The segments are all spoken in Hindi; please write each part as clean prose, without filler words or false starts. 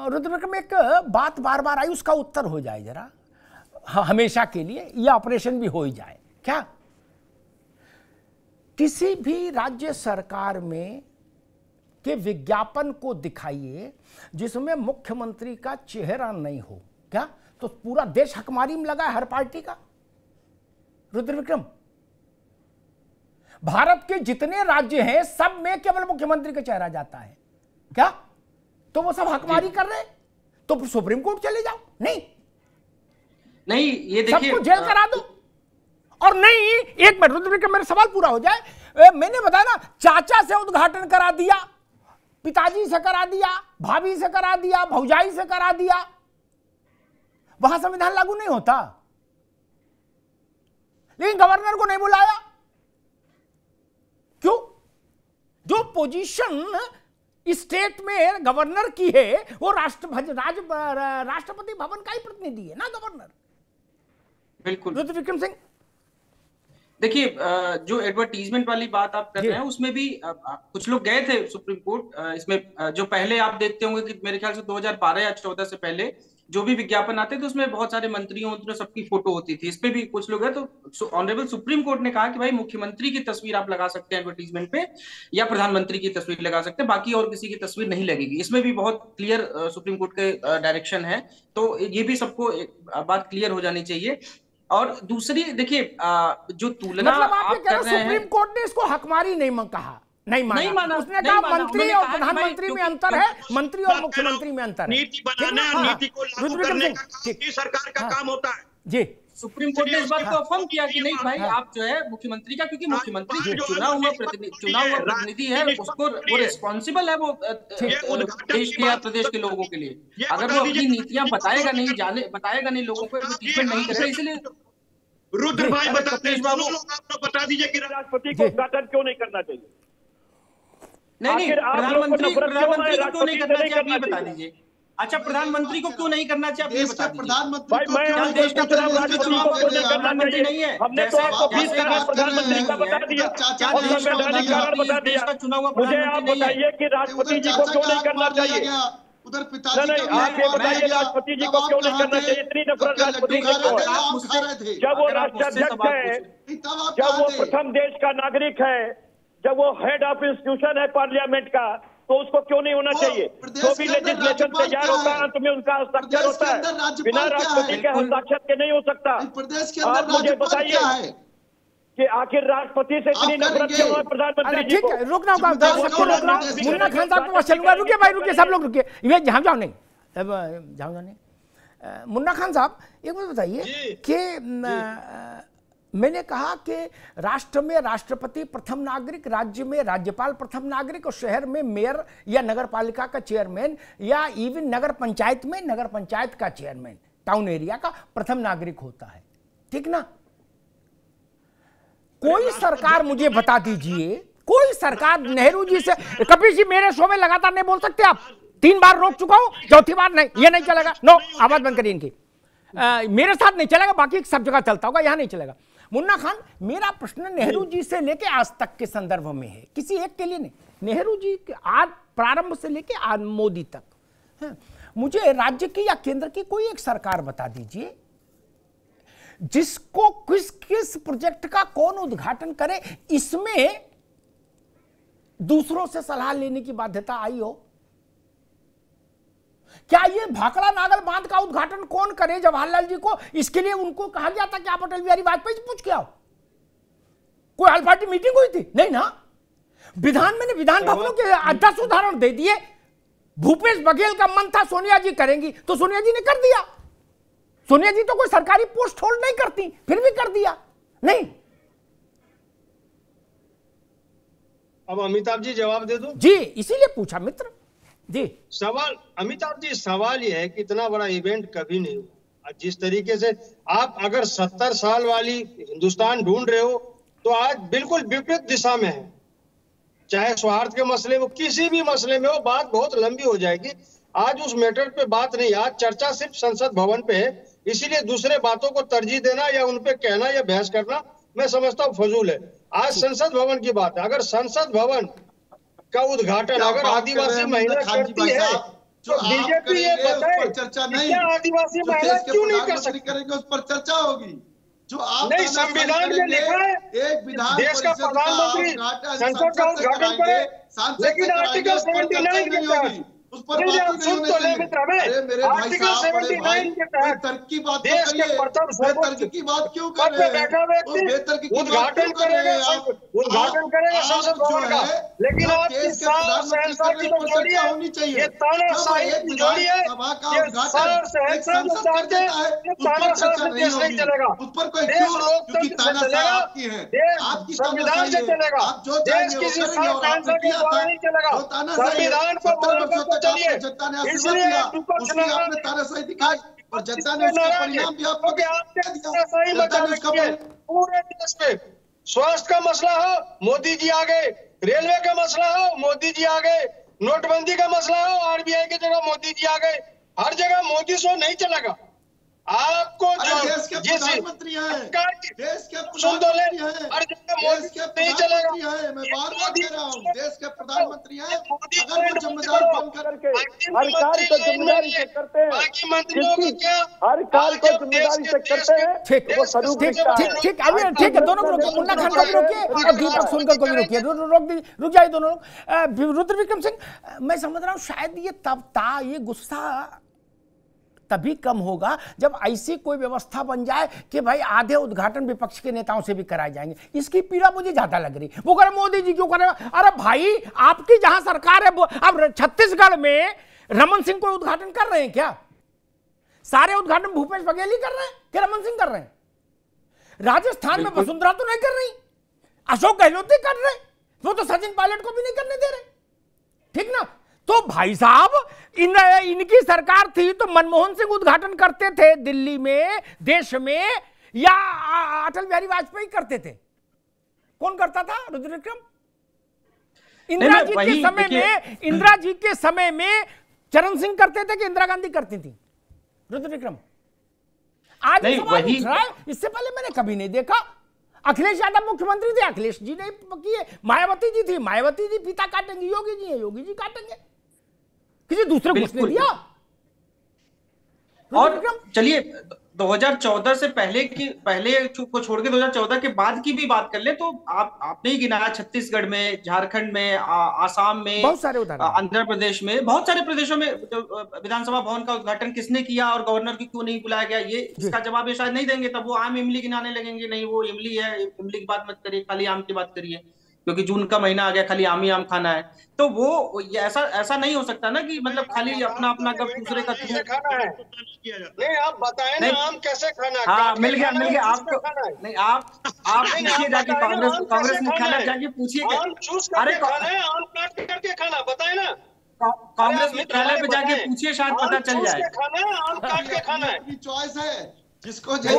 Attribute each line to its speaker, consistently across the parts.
Speaker 1: रुद्र विक्रम, एक बात बार बार आई, उसका उत्तर हो जाए जरा हमेशा के लिए, यह ऑपरेशन भी हो ही जाए क्या? किसी भी राज्य सरकार में के विज्ञापन को दिखाइए जिसमें मुख्यमंत्री का चेहरा नहीं हो क्या, तो पूरा देश हकमारी में लगा है हर पार्टी का। रुद्र विक्रम, भारत के जितने राज्य हैं सब में केवल मुख्यमंत्री का चेहरा जाता है क्या, तो वो सब हकमारी कर रहे हैं, तो सुप्रीम कोर्ट चले जाओ। नहीं,
Speaker 2: ये देखिए,
Speaker 1: सबको जेल करा दो। और नहीं, एक मिनट रुद्र विक्रम, मेरा सवाल पूरा हो जाए। मैंने बताया ना, चाचा से उद्घाटन करा दिया, पिताजी से करा दिया, भाभी से करा दिया, भौजाई से करा दिया, वहां संविधान लागू नहीं होता। लेकिन गवर्नर को नहीं बुलाया, क्यों? जो पोजीशन स्टेट में गवर्नर की है वो राष्ट्रपति भवन का ही प्रतिनिधि है ना गवर्नर।
Speaker 2: बिल्कुल
Speaker 1: रुद्र विक्रम सिंह,
Speaker 2: देखिए, जो एडवर्टीजमेंट वाली बात आप कर रहे हैं उसमें भी कुछ लोग गए थे सुप्रीम कोर्ट। इसमें जो पहले आप देखते होंगे कि मेरे ख्याल से 2012 या 14 से पहले जो भी विज्ञापन आते थे उसमें बहुत सारे मंत्रियों सबकी फोटो होती थी। इस पे भी कुछ लोग हैं, तो ऑनरेबल सुप्रीम कोर्ट ने कहा कि भाई मुख्यमंत्री की तस्वीर आप लगा सकते हैं एडवर्टीजमेंट पे, या प्रधानमंत्री की तस्वीर लगा सकते हैं, बाकी और किसी की तस्वीर नहीं लगेगी। इसमें भी बहुत क्लियर सुप्रीम कोर्ट के डायरेक्शन है, तो ये भी सबको बात क्लियर हो जानी चाहिए। और दूसरी देखिए, जो तुलना
Speaker 1: मतलब
Speaker 2: आप कर रहे हैं,
Speaker 1: सुप्रीम कोर्ट ने इसको हकमारी नहीं कहा, नहीं माना। उसने कहा मंत्री और प्रधानमंत्री में अंतर है, मंत्री और मुख्यमंत्री में अंतर है।
Speaker 3: नीति बनाना, नीति को लागू करने का काम सरकार का काम होता है जी।
Speaker 2: सुप्रीम कोर्ट ने इस बात को अफर्म किया कि नहीं भाई, आप जो है मुख्यमंत्री का, क्योंकि मुख्यमंत्री चुना हुआ प्रतिनिधि है, उसको वो रिस्पॉन्सिबल है वो देश के या प्रदेश के लोगों के लिए। अगर वो अपनी नीतियां बताएगा नहीं लोगों को, एडवर्टीजमेंट नहीं करेगा, इसलिए
Speaker 3: रुद्र भाई बता दीजिए कि राष्ट्रपति को उद्घाटन क्यों नहीं करना चाहिए?
Speaker 2: नहीं, प्रधानमंत्री को क्यों नहीं करना चाहिए, आप ये बता दीजिए। अच्छा, प्रधानमंत्री को क्यों नहीं करना चाहिए, आप ये बता दीजिए।
Speaker 3: प्रधानमंत्री
Speaker 2: देश का प्रधानमंत्री नहीं है,
Speaker 3: हमने तो आपको 20 का प्रधानमंत्री का बता दिया, संवैधानिक कारण बता दिया।
Speaker 2: चुना हुआ
Speaker 3: मुझे आप बताइए कि राष्ट्रपति जी को क्यों नहीं करना चाहिए?
Speaker 4: उधर पिताजी
Speaker 3: नहीं, आप ये बताइए राष्ट्रपति जी को क्यों नहीं करना चाहिए? इतनी नफरत राष्ट्रपति से, जब वो राष्ट्राध्यक्ष है, जब वो प्रथम देश का नागरिक है, जब वो हेड ऑफ इंस्टीट्यूशन है पार्लियामेंट का, तो उसको क्यों नहीं होना चाहिए? जो भी लेजिस्लेशन तैयार होता है तुम्हें उनका हस्ताक्षर होता है, बिना राष्ट्रपति के हस्ताक्षर के नहीं हो सकता। आप मुझे बताइए कि आखिर राष्ट्रपति से इतनी नफरत क्यों है प्रधानमंत्री जी को?
Speaker 1: ठीक है, रुकना होगा। मुन्ना खान साहब को चलूंगा, रुकिए भाई, रुकिए, सब लोग रुकिए, ये जाओ नहीं। मुन्ना खान साहब, एक बात बताइए कि मैंने कहा कि राष्ट्र में राष्ट्रपति प्रथम नागरिक, राज्य में राज्यपाल प्रथम नागरिक, और शहर में मेयर या नगर पालिका का चेयरमैन, या इवन नगर पंचायत में नगर पंचायत का चेयरमैन, टाउन एरिया का प्रथम नागरिक होता है, ठीक ना? कोई सरकार मुझे बता दीजिए, कोई सरकार, नेहरू जी से, कपिल जी मेरे शो में लगातार नहीं बोल सकते आप, 3 बार रोक चुका हूं, चौथी बार नहीं, ये नहीं चलेगा, नो, आवाज बंद करिए इनकी। मेरे साथ नहीं चलेगा, बाकी सब जगह चलता होगा, यहां नहीं चलेगा। मुन्ना खान, मेरा प्रश्न नेहरू जी से लेके आज तक के संदर्भ में है, किसी एक के लिए नहीं, नेहरू जी के आज प्रारंभ से लेके आज मोदी तक है। मुझे राज्य की या केंद्र की कोई एक सरकार बता दीजिए जिसको किस प्रोजेक्ट का कौन उद्घाटन करे, इसमें दूसरों से सलाह लेने की बाध्यता आई हो। क्या ये भाखड़ा नागल बांध का उद्घाटन कौन करे जवाहरलाल जी को? इसके लिए उनको कहा गया था कि आप अटल बिहारी वाजपेयी से पूछ के आओ। कोई ऑल पार्टी मीटिंग हुई थी? नहीं ना। मैंने विधान भवनों के 10 उदाहरण दे दिए। भूपेश बघेल का मन था सोनिया जी करेंगी, तो सोनिया जी ने कर दिया। सोनिया जी तो कोई सरकारी पोस्ट होल्ड नहीं करती, फिर भी कर दिया। नहीं,
Speaker 5: अब अमिताभ जी जवाब दे दो
Speaker 1: जी, इसीलिए पूछा मित्र जी।
Speaker 5: सवाल अमिताभ जी, सवाल यह है कि इतना बड़ा इवेंट कभी नहीं हुआ। जिस तरीके से आप अगर 70 साल वाली हिंदुस्तान ढूंढ रहे हो, तो आज बिल्कुल विपरीत दिशा में है। चाहे स्वार्थ के मसले में, किसी भी मसले में हो, बात बहुत लंबी हो जाएगी। आज उस मैटर पे बात नहीं, आज चर्चा सिर्फ संसद भवन पे है, इसीलिए दूसरे बातों को तरजीह देना या उन पे कहना या बहस करना मैं समझता हूँ फजूल है। आज संसद भवन की बात है। अगर संसद भवन का उद्घाटन अगर आदिवासी महिला करती है, तो बीजेपी ये बताए
Speaker 4: चर्चा
Speaker 5: कि
Speaker 4: नहीं,
Speaker 5: क्या आदिवासी महिला क्यों नहीं कर सकती
Speaker 4: करेंगे उस पर चर्चा होगी। जो आप
Speaker 5: नहीं, संविधान में लिखा है
Speaker 4: एक विधान
Speaker 5: देश का प्रधानमंत्री संसद का उद्घाटन करे, लेकिन आर्टिकल 79 के तहत
Speaker 4: उस पर
Speaker 5: सुन तो ले मित्र में, आर्टिकल 79 के तहत देश के प्रथम सर्वोच्च
Speaker 4: की बात क्यों
Speaker 5: पद पे बैठा व्यक्ति उद्घाटन करेगा संसद भवन का, लेकिन आपकी सार शहंशाह की तो जोड़ी है, ये तानाशाही की जोड़ी है, ये सार शहंशाह जो चाहते हैं, ये तानाशाही से देश नहीं चलेगा, देश लोकतंत्र से चलेगा, देश संविधान से चलेगा, देश किसी सार शहंशाह के द्वारा नहीं चलेगा, संविधान को चलिए, इसलिए विपक्ष ने
Speaker 4: तानाशाही दिखाई और जनता ने उसका परिणाम भी आपको
Speaker 5: सही बता रखी है। पूरे देश में स्वास्थ्य का मसला हो, मोदी जी आ गए, रेलवे का मसला हो, मोदी जी आ गए, नोटबंदी का मसला हो, आरबीआई की जगह मोदी जी आ गए, हर जगह मोदी शो नहीं चलेगा। आपको जो
Speaker 4: देश के प्रधानमंत्री हैं, देश के
Speaker 5: सुन तो ले,
Speaker 4: हर जगह मोदी नहीं चलेगा। मैं बार बार कह रहा हूँ, देश के प्रधानमंत्री हैं, अगर वो जिम्मेदार बनकर
Speaker 3: हर कार्य को जिम्मेदारी से करते हैं,
Speaker 5: बाकी मंत्रियों को क्या
Speaker 3: हर कार्य को जिम्मेदारी से करते हैं,
Speaker 1: ठीक
Speaker 3: वो सरूप दिखता है।
Speaker 1: ठीक अभी ठीक है, दोनों को रोकिए, मुन्ना खान को भी रोकिए और दीपक सोनकर को भी रोकिए, रुक जाइए दोनों लोग। रुद्र विक्रम सिंह, मैं समझ रहा हूँ शायद ये तब था, ये गुस्सा तभी कम होगा जब ऐसी कोई व्यवस्था बन जाए कि भाई आधे उद्घाटन विपक्ष के नेताओं से भी कराए जाएंगे। इसकी पीड़ा मुझे ज्यादा लग रही। वो कह रहे मोदी जी क्यों कर रहे हैं? अरे भाई आपकी जहां सरकार है, अब छत्तीसगढ़ में रमन सिंह को उद्घाटन कर रहे हैं क्या? सारे उद्घाटन भूपेश बघेल ही कर रहे हैं कि रमन सिंह कर रहे हैं? राजस्थान में वसुंधरा तो नहीं कर रही, अशोक गहलोत ही कर रहे, वो तो सचिन पायलट को भी नहीं करने दे रहे, ठीक ना? तो भाई साहब इनकी सरकार थी तो मनमोहन सिंह उद्घाटन करते थे दिल्ली में, देश में, या अटल बिहारी वाजपेयी करते थे? कौन करता था रुद्र विक्रम? इंदिरा जी के समय में चरण सिंह करते थे कि इंदिरा गांधी करती थी? रुद्र विक्रम आज सवाल उठ रहा है, इससे पहले मैंने कभी नहीं देखा। अखिलेश यादव मुख्यमंत्री थे, अखिलेश जी ने किए, मायावती जी थी, मायावती जी फीता काटेंगे, योगी जी है, योगी जी काटेंगे, किसी दूसरे को उसने दिया।
Speaker 2: और चलिए 2014 से पहले को छोड़ के 2014 के बाद की भी बात कर ले तो आपने ही गिनाया, छत्तीसगढ़ में, झारखंड में, आसाम में,
Speaker 1: बहुत सारे उदाहरण,
Speaker 2: आंध्र प्रदेश में, बहुत सारे प्रदेशों में विधानसभा भवन का उद्घाटन किसने किया और गवर्नर की क्यों नहीं बुलाया गया, ये इसका जवाब ये शायद नहीं देंगे। तब वो आम इमली गिनाने लगेंगे, नहीं वो इमली है, इमली की बात मत करिए, खाली आम की बात करिए, क्योंकि जून का महीना आ गया, खाली आम ही आम खाना है। तो वो ऐसा नहीं हो सकता ना कि मतलब खाली अपना अपना कब दूसरे का
Speaker 5: खाना है। नहीं आप बताएं ना, आम कैसे खाना है?
Speaker 2: हाँ मिल गया आपको। नहीं आप पूछिए जाके कांग्रेस मुख्यालय जाके पूछिए,
Speaker 5: अरे आम काट करके खाना, बताए ना,
Speaker 2: कांग्रेस मुख्यालय पे जाके पूछिए, शायद पता चल जाए।
Speaker 5: खाना है, आम काट के खाना है,
Speaker 4: चॉइस है, जिसको
Speaker 2: आप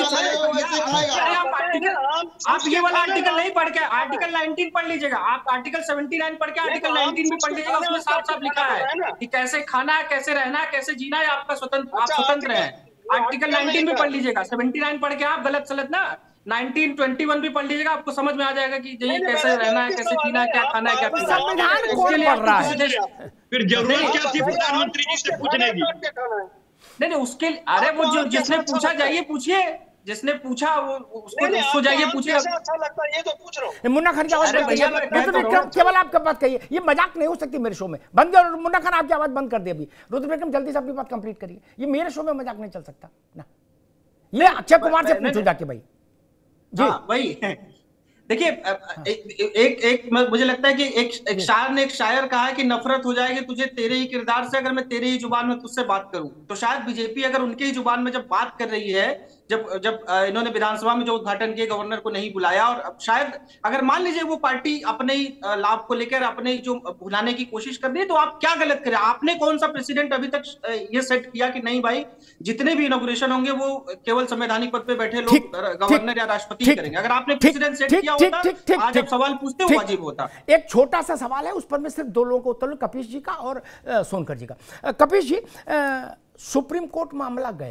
Speaker 2: ये वाला आर्टिकल नहीं पढ़ के आर्टिकल 19 पढ़ लीजिएगा, आप आर्टिकल 79 पढ़ के आर्टिकल 19 भी पढ़ लीजिएगा, उसमें साफ साफ लिखा है कि कैसे खाना है, कैसे रहना है, कैसे जीना है, आपका स्वतंत्र, आप स्वतंत्र हैं। आर्टिकल 19 भी पढ़ लीजिएगा, 79 पढ़ के आप गलत सलत ना 1921 भी पढ़ लीजिएगा, आपको समझ में आ जाएगा कि ये कैसे रहना है, कैसे जीना है, क्या खाना है, क्या पीना है।
Speaker 1: संविधान कौन पढ़ रहा है?
Speaker 3: फिर जरूरत क्या थी प्रधानमंत्री जी से पूछने की?
Speaker 2: नहीं उसके लिए, अरे वो जो जिसने पूछा जाइए पूछिए, जिसने पूछा वो उसको जाइए पूछिए।
Speaker 5: अच्छा लगता है ये तो पूछ रहा हूं।
Speaker 1: मुन्ना खान की आवाज रुद्र विक्रम, केवल आपका बात कहिए, ये मजाक नहीं हो सकती मेरे शो में। बंद कर मुन्ना खान, आपकी आवाज बंद कर दे अभी। रुद्र विक्रम जल्दी से अपनी बात कंप्लीट करिए, ये मेरे शो में मजाक नहीं चल सकता ना। ये अक्षय कुमार से पूछो जाके भाई जी।
Speaker 2: वही देखिए, एक मुझे लगता है कि एक शायर ने एक शायर कहा है कि नफरत हो जाएगी तुझे तेरे ही किरदार से अगर मैं तेरे ही जुबान में तुझसे बात करूं। तो शायद बीजेपी अगर उनके ही जुबान में जब बात कर रही है, जब इन्होंने विधानसभा में जो उद्घाटन किया, गवर्नर को नहीं बुलाया, और शायद अगर मान लीजिए वो पार्टी अपने ही लाभ को लेकर अपने जो भुलाने की कोशिश कर रही है, तो आप क्या गलत करें? आपने कौन सा प्रेसिडेंट अभी तक ये सेट किया कि नहीं भाई जितने भी इनॉग्रेशन होंगे वो केवल संवैधानिक पद पे बैठे लोग गवर्नर या राष्ट्रपति करेंगे? अगर आपने प्रेसिडेंट सेट किया होता, आज आप सवाल पूछते हो वाजिब होता।
Speaker 1: एक छोटा सा सवाल है, उस पर मैं सिर्फ दो लोगों को उत्तर लूं, कपीश जी का और सोनकर जी का। कपीश जी, सुप्रीम कोर्ट मामला गया,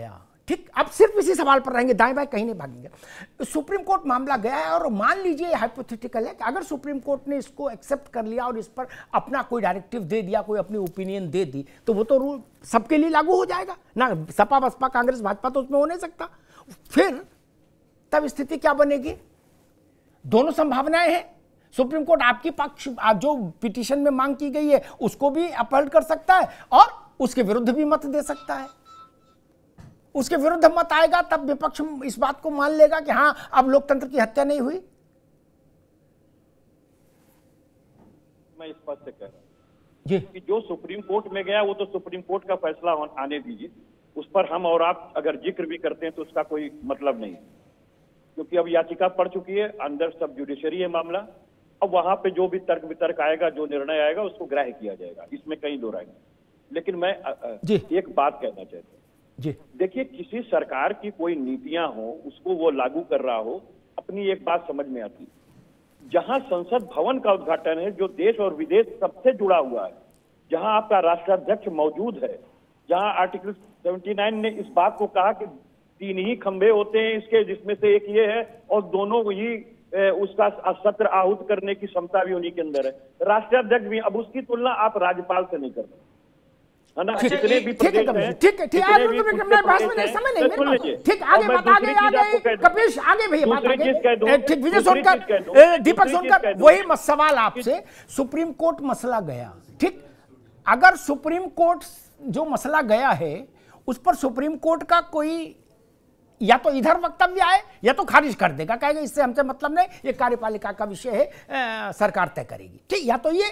Speaker 1: ठीक, अब सिर्फ इसी सवाल पर रहेंगे, दाएं बाएं कहीं नहीं भागेंगे। सुप्रीम कोर्ट मामला गया है और मान लीजिए हाइपोथेटिकल है कि अगर सुप्रीम कोर्ट ने इसको एक्सेप्ट कर लिया और इस पर अपना कोई डायरेक्टिव दे दिया, कोई अपनी ओपिनियन दे दी, तो वो तो रूल सबके लिए लागू हो जाएगा ना। सपा बसपा कांग्रेस भाजपा तो उसमें हो नहीं सकता। फिर तब स्थिति क्या बनेगी? दोनों संभावनाएं हैं। सुप्रीम कोर्ट आपकी पक्ष जो पिटीशन में मांग की गई है उसको भी अपहरण कर सकता है और उसके विरुद्ध भी मत दे सकता है। उसके विरुद्ध मत आएगा तब विपक्ष इस बात को मान लेगा कि हां अब लोकतंत्र की हत्या नहीं हुई।
Speaker 3: मैं स्पष्ट से कह रहा हूं
Speaker 1: जी
Speaker 3: कि जो सुप्रीम कोर्ट में गया वो तो सुप्रीम कोर्ट का फैसला आने दीजिए, उस पर हम और आप अगर जिक्र भी करते हैं तो उसका कोई मतलब नहीं है, क्योंकि अब याचिका पड़ चुकी है, अंदर सब जुडिशरी है मामला। अब वहां पे जो भी तर्क वितर्क आएगा, जो निर्णय आएगा उसको ग्राह्य किया जाएगा, इसमें कहीं दो राय नहीं। लेकिन मैं एक बात कहना चाहता हूँ
Speaker 1: जी,
Speaker 3: देखिए किसी सरकार की कोई नीतियां हो, उसको वो लागू कर रहा हो, अपनी एक बात समझ में आती, जहां संसद भवन का उद्घाटन है, जो देश और विदेश सबसे जुड़ा हुआ है, जहां आपका राष्ट्राध्यक्ष मौजूद है, जहां आर्टिकल 79 ने इस बात को कहा कि 3 ही खंभे होते हैं इसके, जिसमें से एक ये है और दोनों ही उसका सत्र आहूत करने की क्षमता भी उन्हीं के अंदर है, राष्ट्राध्यक्ष भी। अब उसकी तुलना आप राज्यपाल से नहीं कर सकते, है ना। जितने भी प्रदेश हैं,
Speaker 1: ठीक है, मैं भाष में नहीं, समय नहीं मेरे पास। ठीक, आगे बात, आगे कपिश, आगे भैया बात आगे। ठीक, विजय सोनकर, दीपक सोनकर, वही सवाल आपसे। सुप्रीम कोर्ट मसला गया, ठीक, अगर सुप्रीम कोर्ट जो मसला गया है उस पर सुप्रीम कोर्ट का कोई या तो इधर वक्तव्य आए या तो खारिज कर देगा, कहेगा इससे हमसे मतलब नहीं, ये कार्यपालिका का विषय है, सरकार तय करेगी, ठीक, या तो ये,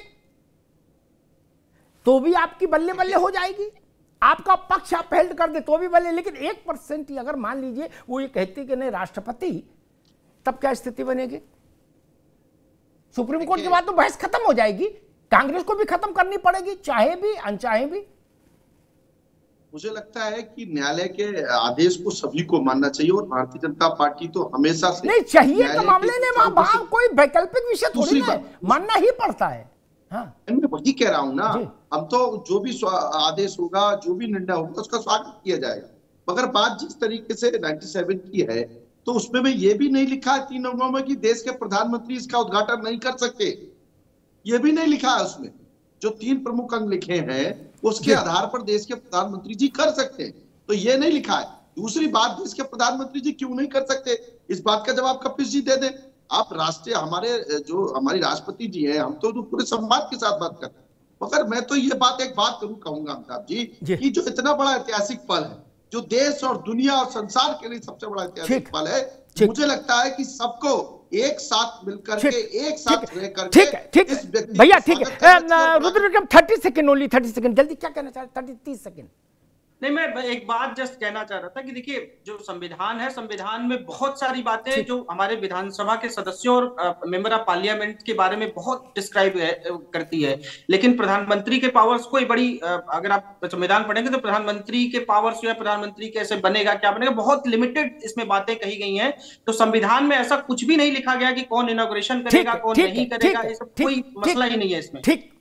Speaker 1: तो भी आपकी बल्ले बल्ले हो जाएगी, आपका पक्ष आप हेल्ड कर दे तो भी बल्ले। लेकिन 1% ही अगर मान लीजिए वो ये कहती कि नहीं राष्ट्रपति, तब क्या स्थिति बनेगी? सुप्रीम कोर्ट के बाद तो बहस खत्म हो जाएगी, कांग्रेस को भी खत्म करनी पड़ेगी, चाहे भी अनचाहे भी।
Speaker 4: मुझे लगता है कि न्यायालय के आदेश को सभी को मानना चाहिए और भारतीय जनता पार्टी तो हमेशा से
Speaker 1: नहीं चाहिए तो मामले ने वहां कोई वैकल्पिक विषय थोड़ी है, मानना ही पड़ता है। हाँ,
Speaker 4: मैं वही कह रहा हूं ना, हम तो जो भी आदेश होगा, जो भी निर्णय होगा उसका स्वागत किया जाएगा, मगर बात जिस तरीके से 97 की है तो उसमें में ये भी नहीं लिखा है 3 अंगों में कि देश के प्रधानमंत्री इसका उद्घाटन नहीं कर सकते, ये भी नहीं लिखा है उसमें। जो 3 प्रमुख अंग लिखे हैं उसके आधार पर देश के प्रधानमंत्री जी कर सकते हैं, तो ये नहीं लिखा है। दूसरी बात, देश के प्रधानमंत्री जी क्यों नहीं कर सकते, इस बात का जवाब कपिश जी दे दें। आप राष्ट्रीय हमारी राष्ट्रपति जी हैं, हम तो पूरे सम्मान के साथ बात करते हैं, मगर मैं तो ये एक बात जरूर कहूंगा अमिताभ जी कि जो इतना बड़ा ऐतिहासिक पल है, जो देश और दुनिया और संसार के लिए सबसे बड़ा ऐतिहासिक पल है, मुझे लगता है कि सबको एक साथ मिलकर के, एक साथ रह करके,
Speaker 1: ठीक भैया, ठीक है रुद्र, 30 सेकंड ओनली, 30 सेकंड, जल्दी क्या कहना चाह रहे? 30 सेकंड।
Speaker 2: नहीं, मैं एक बात जस्ट कहना चाह रहा था कि देखिए जो संविधान है, संविधान में बहुत सारी बातें जो हमारे विधानसभा के सदस्यों और मेंबर ऑफ पार्लियामेंट के बारे में बहुत डिस्क्राइब करती है, लेकिन प्रधानमंत्री के पावर्स कोई बड़ी, अगर आप संविधान पढ़ेंगे तो प्रधानमंत्री के पावर्स या प्रधानमंत्री कैसे बनेगा, क्या बनेगा, बहुत लिमिटेड इसमें बातें कही गई हैं। तो संविधान में ऐसा कुछ भी नहीं लिखा गया कि कौन इनॉग्रेशन करेगा, कौन नहीं करेगा, ये सब कोई मसला ही नहीं है इसमें।
Speaker 1: ठीक,